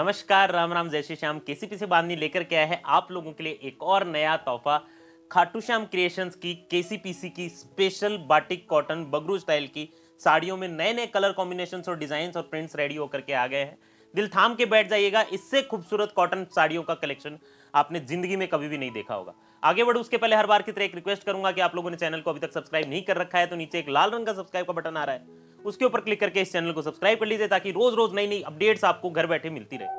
नमस्कार, राम राम, जय श्री श्याम। केसीपी से बांधनी लेकर के आया है आप लोगों के लिए एक और नया तोहफा। खाटू श्याम क्रिएशंस की केसीपीसी की special batik cotton Bagru style की साड़ियों में नए नए कलर कॉम्बिनेशंस और डिजाइन्स और प्रिंट्स रेडी होकर के आ गए हैं। दिल थाम के बैठ जाइएगा, इससे खूबसूरत कॉटन साड़ियों का कलेक्शन आपने जिंदगी में कभी भी नहीं देखा होगा। आगे बढ़ो उसके पहले हर बार की तरह एक रिक्वेस्ट करूंगा कि आप लोगों ने चैनल को अभी तक सब्सक्राइब नहीं कर रखा है तो नीचे एक लाल रंग का सब्सक्राइब का बटन आ रहा है, उसके ऊपर क्लिक करके इस चैनल को सब्सक्राइब कर लीजिए ताकि रोज रोज नई नई अपडेट्स आपको घर बैठे मिलती रहे।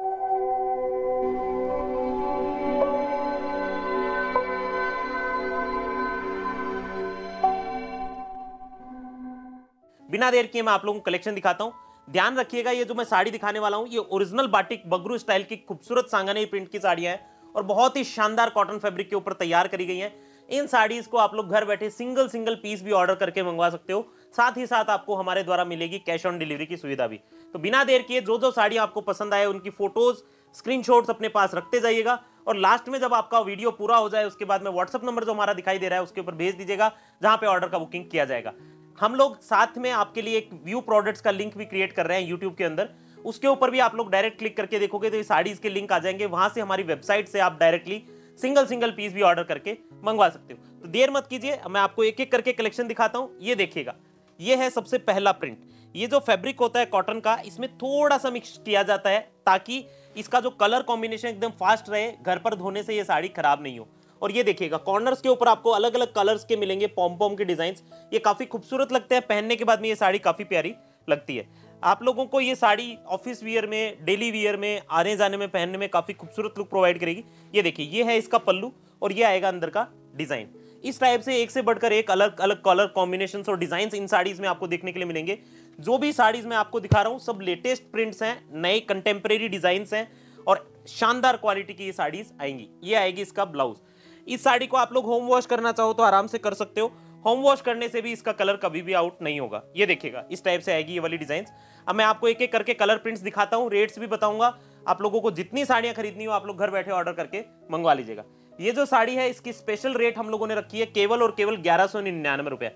बिना देर किए मैं आप लोगों को कलेक्शन दिखाता हूं। ध्यान रखिएगा, ये जो मैं साड़ी दिखाने वाला हूं ये ओरिजिनल बाटिक बगरू स्टाइल की खूबसूरत सांगानेरी प्रिंट की साड़ियां हैं और बहुत ही शानदार कॉटन फैब्रिक के ऊपर तैयार करी गई हैं। इन साड़ीज को आप लोग घर बैठे सिंगल सिंगल पीस भी ऑर्डर करके मंगवा सकते हो, साथ ही साथ आपको हमारे द्वारा मिलेगी कैश ऑन डिलीवरी की सुविधा भी। तो बिना देर किए जो जो साड़ी आपको पसंद आए उनकी फोटोज स्क्रीनशॉट्स अपने पास रखते जाइएगा और लास्ट में जब आपका वीडियो पूरा हो जाए उसके बाद में व्हाट्सएप नंबर जो हमारा दिखाई दे रहा है उसके ऊपर भेज दीजिएगा, जहां पे ऑर्डर का बुकिंग किया जाएगा। हम लोग साथ में आपके लिए एक व्यू प्रोडक्ट्स का लिंक भी क्रिएट कर रहे हैं यूट्यूब के अंदर, उसके ऊपर भी आप लोग डायरेक्ट क्लिक करके देखोगे तो ये साड़ीज के लिंक आ जाएंगे, वहां से हमारी वेबसाइट से आप डायरेक्टली सिंगल सिंगल पीस भी ऑर्डर करके मंगवा सकते हो। तो देर मत कीजिए, मैं आपको एक एक करके कलेक्शन दिखाता हूं। ये देखिएगा, ये है सबसे पहला प्रिंट। ये जो फैब्रिक होता है कॉटन का, इसमें थोड़ा सा मिक्स किया जाता है ताकि इसका जो कलर कॉम्बिनेशन एकदम फास्ट रहे, घर पर धोने से ये साड़ी खराब नहीं हो। और ये देखिएगा, कॉर्नर्स के ऊपर आपको अलग अलग कलर्स के मिलेंगे पॉम पॉम के डिजाइन। ये काफी खूबसूरत लगते हैं, पहनने के बाद में ये साड़ी काफी प्यारी लगती है। आप लोगों को ये साड़ी ऑफिस वियर में, डेली वियर में, आने जाने में पहनने में काफी खूबसूरत लुक प्रोवाइड करेगी। ये देखिए, ये है इसका पल्लू और ये आएगा अंदर का डिजाइन। इस टाइप से एक से बढ़कर एक अलग अलग कलर कॉम्बिनेशन और डिजाइन इन साड़ीज में आपको देखने के लिए मिलेंगे। जो भी साड़ीज मैं आपको दिखा रहा हूं सब लेटेस्ट प्रिंट्स हैं, नए कंटेम्प्रेरी डिजाइन हैं और शानदार क्वालिटी की ये साड़ीज आएंगी। ये आएगी इसका ब्लाउज। इस साड़ी को आप लोग होम वॉश करना चाहो तो आराम से कर सकते हो, होम वॉश करने से भी इसका कलर कभी भी आउट नहीं होगा। ये देखिएगा, इस टाइप से आएगी ये वाली डिजाइन। अब मैं आपको एक एक करके कलर प्रिंट्स दिखाता हूं, रेट्स भी बताऊंगा। आप लोगों को जितनी साड़ियां खरीदनी हो आप लोग घर बैठे ऑर्डर करके मंगवा लीजिएगा। ये जो साड़ी है इसकी स्पेशल रेट हम लोगों ने रखी है केवल और केवल 1199 रुपए।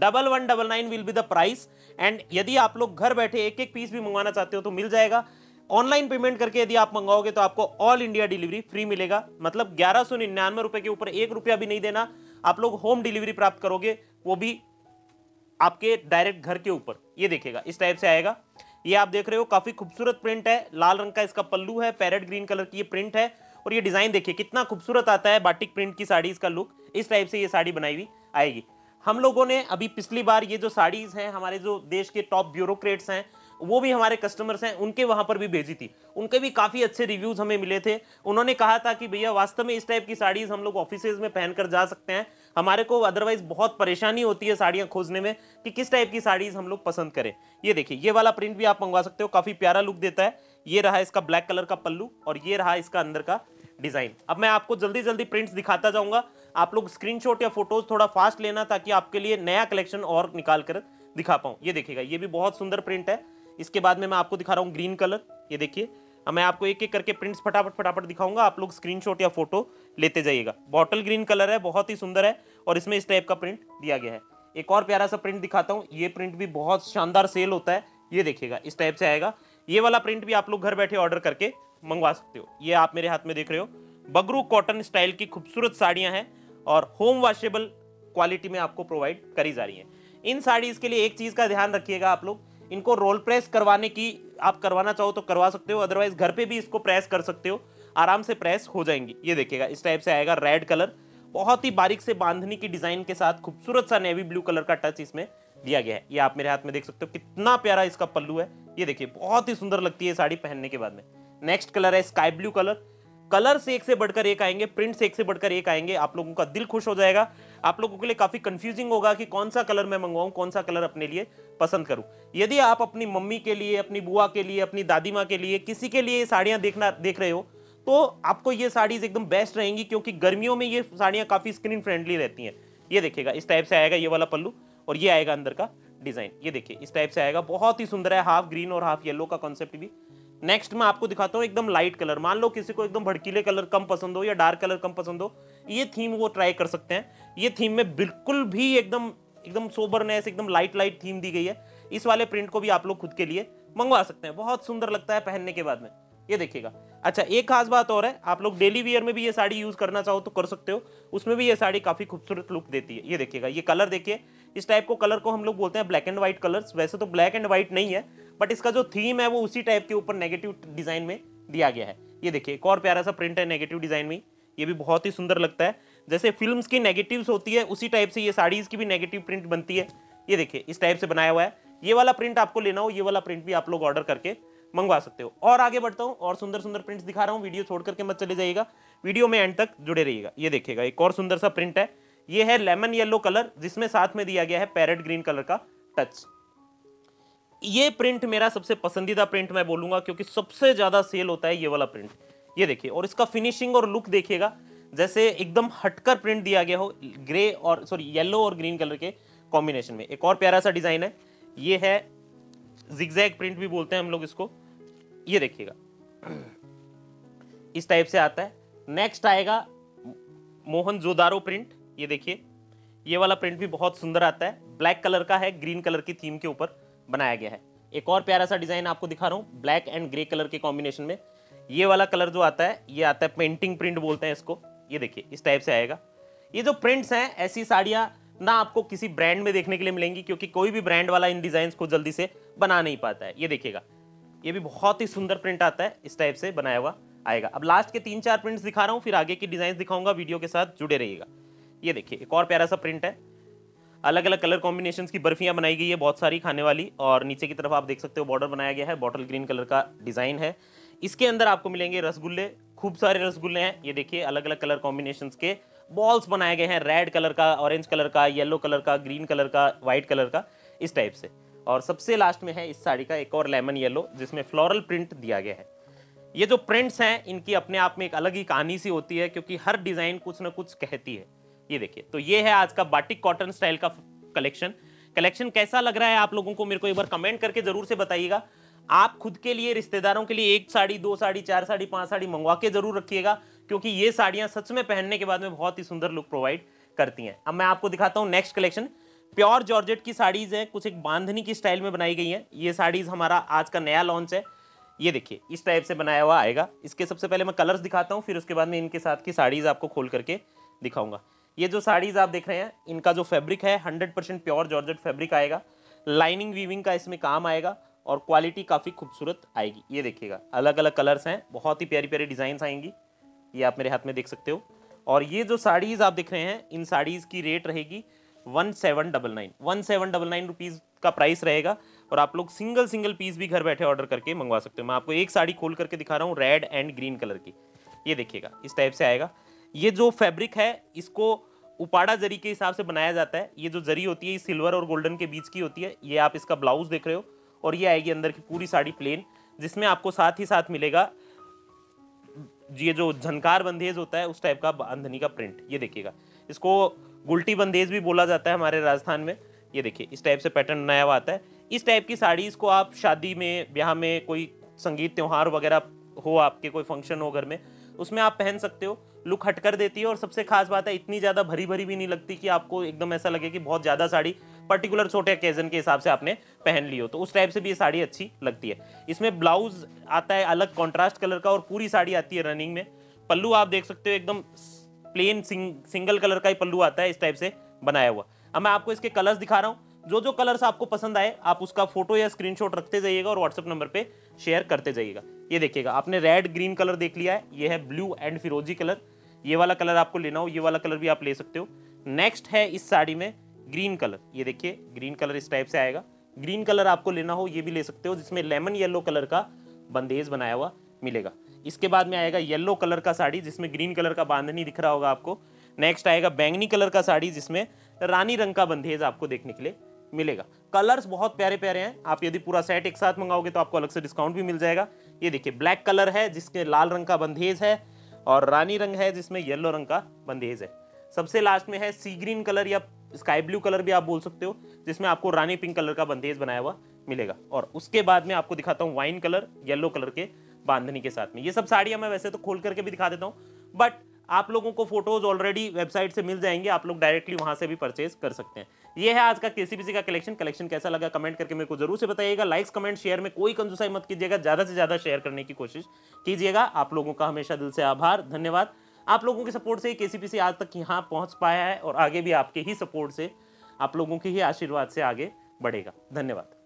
1199 will be the price. And यदि आप लोग घर बैठे एक एक पीस भी मंगवाना चाहते हो तो मिल जाएगा। ऑनलाइन पेमेंट करके यदि आप मंगाओगे तो आपको ऑल इंडिया डिलीवरी फ्री मिलेगा। मतलब 1199 रुपए के ऊपर 1 रुपया भी नहीं देना, आप लोग होम डिलीवरी प्राप्त करोगे, वो भी आपके डायरेक्ट घर के ऊपर। ये देखिएगा, इस टाइप से आएगा। ये आप देख रहे हो, काफी खूबसूरत प्रिंट है, लाल रंग का इसका पल्लू है, पैरेट ग्रीन कलर की ये प्रिंट है और ये डिजाइन देखिए कितना खूबसूरत आता है। बाटिक प्रिंट की साड़ी इसका लुक इस टाइप से ये साड़ी बनाई हुई आएगी। हम लोगों ने अभी पिछली बार ये जो साड़ीज हैं, हमारे जो देश के टॉप ब्यूरोक्रेट्स हैं वो भी हमारे कस्टमर्स हैं, उनके वहां पर भी भेजी थी, उनके भी काफी अच्छे रिव्यूज हमें मिले थे। उन्होंने कहा था कि भैया वास्तव में इस टाइप की साड़ीज हम लोग ऑफिसेज में पहनकर जा सकते हैं, हमारे को अदरवाइज बहुत परेशानी होती है साड़ियां खोजने में कि किस टाइप की साड़ीज हम लोग पसंद करें। ये देखिए, ये वाला प्रिंट भी आप मंगवा सकते हो, काफी प्यारा लुक देता है। ये रहा इसका ब्लैक कलर का पल्लू और ये रहा इसका अंदर का डिजाइन। अब मैं आपको जल्दी जल्दी प्रिंट्स दिखाता जाऊंगा, आप लोग स्क्रीनशॉट या फोटोज थोड़ा फास्ट लेना ताकि आपके लिए नया कलेक्शन और निकाल कर दिखा पाऊं। ये देखिएगा, ये भी बहुत सुंदर प्रिंट है। इसके बाद में मैं आपको दिखा रहा हूं ग्रीन कलर। ये देखिए, अब मैं आपको एक एक करके प्रिंट्स फटाफट फटाफट दिखाऊंगा, आप लोग स्क्रीनशॉट या फोटो लेते जाइएगा। बॉटल ग्रीन कलर है, बहुत ही सुंदर है और इसमें इस टाइप का प्रिंट दिया गया है। एक और प्यारा सा प्रिंट दिखाता हूं, ये प्रिंट भी बहुत शानदार सेल होता है। ये देखिएगा, इस टाइप से आएगा। ये वाला प्रिंट भी आप लोग घर बैठे ऑर्डर करके मंगवा सकते हो। ये आप मेरे हाथ में देख रहे हो, बगरू कॉटन स्टाइल की खूबसूरत साड़ियां हैं और होम वॉशेबल क्वालिटी में आपको प्रोवाइड करी जा रही हैं। इन साड़ीज के लिए एक चीज का ध्यान रखिएगा, आप लोग इनको रोल प्रेस करवाने की आप करवाना चाहो तो करवा सकते हो, अदरवाइज घर पे भी इसको प्रेस कर सकते हो, आराम से प्रेस हो जाएंगी। ये देखिएगा, इस टाइप से आएगा, रेड कलर, बहुत ही बारीक से बांधनी की डिजाइन के साथ खूबसूरत सा नेवी ब्लू कलर का टच इसमें दिया गया है। ये आप मेरे हाथ में देख सकते हो, कितना प्यारा इसका पल्लू है। ये देखिए, बहुत ही सुंदर लगती है साड़ी पहनने के बाद में। नेक्स्ट कलर है स्काई ब्लू कलर। कलर से एक से बढ़कर एक आएंगे, प्रिंट से एक से बढ़कर एक आएंगे, आप लोगों का दिल खुश हो जाएगा। आप लोगों के लिए काफी कंफ्यूजिंग होगा कि कौन सा कलर मैं मंगवाऊं, कौन सा कलर अपने लिए पसंद करूं। यदि आप अपनी मम्मी के लिए, अपनी बुआ के लिए, अपनी दादी माँ के लिए, किसी के लिए साड़ियां देख रहे हो तो आपको ये साड़ीज एकदम बेस्ट रहेंगी, क्योंकि गर्मियों में ये साड़ियां काफी स्किन फ्रेंडली रहती हैं। ये देखिएगा, इस टाइप से आएगा ये वाला पल्लू और ये आएगा अंदर का डिजाइन। ये देखिए, इस टाइप से आएगा, बहुत ही सुंदर है, हाफ ग्रीन और हाफ येलो का कॉन्सेप्ट भी। नेक्स्ट मैं आपको दिखाता हूँ एकदम लाइट कलर। मान लो किसी को एकदम भड़कीले कलर कम पसंद हो या डार्क कलर कम पसंद हो, ये थीम वो ट्राई कर सकते हैं। ये थीम में बिल्कुल भी एकदम सोबरनेस, एकदम लाइट लाइट थीम दी गई है। इस वाले प्रिंट को भी आप लोग खुद के लिए मंगवा सकते हैं, बहुत सुंदर लगता है पहनने के बाद में। ये देखिएगा। अच्छा, एक खास बात और है, आप लोग डेली वियर में भी ये साड़ी यूज करना चाहो तो कर सकते हो, उसमें भी ये साड़ी काफी खूबसूरत लुक देती है। ये देखिएगा, ये कलर देखिए, इस टाइप को कलर को हम लोग बोलते हैं ब्लैक एंड व्हाइट कलर्स। वैसे तो ब्लैक एंड व्हाइट नहीं है, बट इसका जो थीम है वो उसी टाइप के ऊपर नेगेटिव डिजाइन में दिया गया है। ये देखिए, एक और प्यारा सा प्रिंट है नेगेटिव डिजाइन में, ये भी बहुत ही सुंदर लगता है। जैसे फिल्म्स की नेगेटिव्स होती है उसी टाइप से ये साड़ीज की भी नेगेटिव प्रिंट बनती है। ये देखिए, इस टाइप से बनाया हुआ है। ये वाला प्रिंट आपको लेना हो, ये वाला प्रिंट भी आप लोग ऑर्डर करके मंगवा सकते हो। और आगे बढ़ता हूं और सुंदर सुंदर प्रिंट्स दिखा रहा हूं, वीडियो छोड़ करके मत चले जाइएगा, वीडियो में एंड तक जुड़े रहिएगा। ये देखिएगा, एक और सुंदर सा प्रिंट है, ये है लेमन येलो कलर, जिसमें साथ में दिया गया है पैरेट ग्रीन कलर का टच। ये प्रिंट मेरा सबसे पसंदीदा प्रिंट मैं बोलूंगा, क्योंकि सबसे ज्यादा सेल होता है ये वाला प्रिंट। ये देखिए, और इसका फिनिशिंग और लुक देखिएगा, जैसे एकदम हटकर प्रिंट दिया गया हो, ग्रे और सॉरी येलो और ग्रीन कलर के कॉम्बिनेशन में। एक और प्यारा सा डिजाइन है, ये है जिगजैग प्रिंट भी बोलते हैं हम लोग इसको। ये देखिएगा, इस टाइप से आता है। नेक्स्ट आएगा मोहनजोदारो प्रिंट। ये देखिए, ये वाला प्रिंट भी बहुत सुंदर आता है, ब्लैक कलर का है, ग्रीन कलर की थीम के ऊपर बनाया गया है। एक और प्यारा सा डिजाइन आपको दिखा रहा हूं, ब्लैक एंड ग्रे कलर के कॉम्बिनेशन में। ये वाला कलर जो आता है, ये आता है पेंटिंग प्रिंट बोलते हैं इसको। ये देखिए, इस टाइप से आएगा। ये जो प्रिंट्स हैं, ऐसी साड़ियां ना आपको किसी ब्रांड में देखने के लिए मिलेंगी, क्योंकि कोई भी ब्रांड वाला इन डिजाइन्स को जल्दी से बना नहीं पाता है। ये देखिएगा, ये भी बहुत ही सुंदर प्रिंट आता है, इस टाइप से बनाया हुआ आएगा। अब लास्ट के 3-4 प्रिंट्स दिखा रहा हूं, फिर आगे की डिजाइन दिखाऊंगा, वीडियो के साथ जुड़े रहिएगा। ये देखिए, एक और प्यारा सा प्रिंट है, अलग अलग कलर कॉम्बिनेशंस की बर्फियां बनाई गई है, बहुत सारी खाने वाली। और नीचे की तरफ आप देख सकते हो बॉर्डर बनाया गया है, बॉटल ग्रीन कलर का डिजाइन है। इसके अंदर आपको मिलेंगे रसगुल्ले, खूब सारे रसगुल्ले हैं। ये देखिए, अलग अलग कलर कॉम्बिनेशंस के बॉल्स बनाए गए हैं, रेड कलर का, ऑरेंज कलर का, येलो कलर का, ग्रीन कलर का, व्हाइट कलर का, इस टाइप से। और सबसे लास्ट में है इस साड़ी का एक और लेमन येलो, जिसमें फ्लोरल प्रिंट दिया गया है। ये जो प्रिंट्स हैं, इनकी अपने आप में एक अलग ही कहानी सी होती है, क्योंकि हर डिजाइन कुछ ना कुछ कहती है। ये देखिए, तो ये है आज का बाटिक कॉटन स्टाइल का कलेक्शन कैसा लग रहा है आप लोगों को, मेरे को एक बार कमेंट करके जरूर से बताइएगा। आप खुद के लिए, रिश्तेदारों के लिए 1 साड़ी, 2 साड़ी, 4 साड़ी, 5 साड़ी मंगवा के जरूर रखिएगा, क्योंकि ये साड़ियां सच में पहनने के बाद में बहुत ही सुंदर लुक प्रोवाइड करती हैं। अब मैं आपको दिखाता हूं नेक्स्ट कलेक्शन। प्योर जॉर्जेट की साड़ीज है, कुछ एक बांधनी की स्टाइल में बनाई गई है। ये साड़ीज हमारा आज का नया लॉन्च है। ये देखिए, इस टाइप से बनाया हुआ आएगा। इसके सबसे पहले मैं कलर्स दिखाता हूं, फिर उसके बाद में इनके साथ की साड़ीज आपको खोल करके दिखाऊंगा। ये जो साड़ीज आप देख रहे हैं, इनका जो फैब्रिक है 100% प्योर जॉर्जेट फैब्रिक आएगा, लाइनिंग वीविंग का इसमें काम आएगा, और क्वालिटी काफ़ी खूबसूरत आएगी। ये देखिएगा, अलग अलग कलर्स हैं, बहुत ही प्यारी प्यारी डिज़ाइंस आएंगी, ये आप मेरे हाथ में देख सकते हो। और ये जो साड़ीज़ आप देख रहे हैं, इन साड़ीज़ की रेट रहेगी 1799 रुपीज़ का प्राइस रहेगा। और आप लोग सिंगल सिंगल पीस भी घर बैठे ऑर्डर करके मंगवा सकते हो। मैं आपको एक साड़ी खोल करके दिखा रहा हूँ, रेड एंड ग्रीन कलर की। ये देखिएगा, इस टाइप से आएगा। ये जो फैब्रिक है, इसको उपाड़ा जरी के हिसाब से बनाया जाता है। ये जो जरी होती है, ये सिल्वर और गोल्डन के बीच की होती है। ये आप इसका ब्लाउज देख रहे हो, और ये आएगी अंदर की पूरी साड़ी प्लेन, जिसमें आपको साथ ही साथ मिलेगा ये जो झनकार बंदेज होता है, उस टाइप का बांधनी का प्रिंट। ये देखिएगा, इसको गुलटी बंदेज भी बोला जाता है हमारे राजस्थान में। ये देखिए, इस टाइप से पैटर्न बनाया हुआ आता है। इस टाइप की साड़ीज को आप शादी में, ब्याह में, कोई संगीत त्योहार वगैरह हो, आपके कोई फंक्शन हो घर में, उसमें आप पहन सकते हो। लुक हट कर देती है, और सबसे खास बात है, इतनी ज्यादा भरी भरी भी नहीं लगती कि आपको एकदम ऐसा लगे कि बहुत ज्यादा साड़ी पर्टिकुलर छोटे ओकेजन के हिसाब से आपने पहन ली हो। तो उस टाइप से भी ये साड़ी अच्छी लगती है। इसमें ब्लाउज आता है अलग कॉन्ट्रास्ट कलर का, और पूरी साड़ी आती है रनिंग में। पल्लू आप देख सकते हो, एकदम प्लेन सिंगल कलर का ही पल्लू आता है, इस टाइप से बनाया हुआ। अब मैं आपको इसके कलर्स दिखा रहा हूँ। जो जो कलर्स आपको पसंद आए, आप उसका फोटो या स्क्रीनशॉट रखते जाइएगा और व्हाट्सएप नंबर पे शेयर करते जाइएगा। ये देखिएगा, आपने रेड ग्रीन कलर देख लिया है, ये है ब्लू एंड फिरोजी कलर। ये वाला कलर आपको लेना हो, ये वाला कलर भी आप ले सकते हो। नेक्स्ट है इस साड़ी में ग्रीन कलर। ये देखिए, ग्रीन कलर इस टाइप से आएगा। ग्रीन कलर आपको लेना हो, ये भी ले सकते हो, जिसमें लेमन येलो कलर का बंदेज बनाया हुआ मिलेगा। इसके बाद में आएगा येलो कलर का साड़ी, जिसमें ग्रीन कलर का बांधनी दिख रहा होगा आपको। नेक्स्ट आएगा बैंगनी कलर का साड़ी, जिसमें रानी रंग का बंदेज आपको देखने के लिए मिलेगा। कलर्स बहुत प्यारे प्यारे हैं। आप यदि पूरा सेट एक साथ मंगाओगे तो आपको अलग से डिस्काउंट भी मिल जाएगा। ये देखिए, ब्लैक कलर है, जिसके लाल रंग का बंदेज है, और रानी रंग है, जिसमें येलो रंग का बंदेज है। सबसे लास्ट में है सी ग्रीन कलर, या स्काई ब्लू कलर भी आप बोल सकते हो, जिसमें आपको रानी पिंक कलर का बंदेज बनाया हुआ मिलेगा। और उसके बाद में आपको दिखाता हूँ वाइन कलर, येलो कलर के बांधनी के साथ में। ये सब साड़ियां मैं वैसे तो खोल करके भी दिखा देता हूँ, बट आप लोगों को फोटोज ऑलरेडी वेबसाइट से मिल जाएंगे, आप लोग डायरेक्टली वहां से भी परचेज कर सकते हैं। ये है आज का केसीपीसी का कलेक्शन कैसा लगा कमेंट करके मेरे को जरूर से बताइएगा। लाइक्स कमेंट शेयर में कोई कंजूसाई मत कीजिएगा, ज्यादा से ज्यादा शेयर करने की कोशिश कीजिएगा। आप लोगों का हमेशा दिल से आभार, धन्यवाद। आप लोगों के सपोर्ट से केसीपीसी आज तक यहाँ पहुंच पाया है और आगे भी आपके ही सपोर्ट से, आप लोगों के ही आशीर्वाद से आगे बढ़ेगा। धन्यवाद।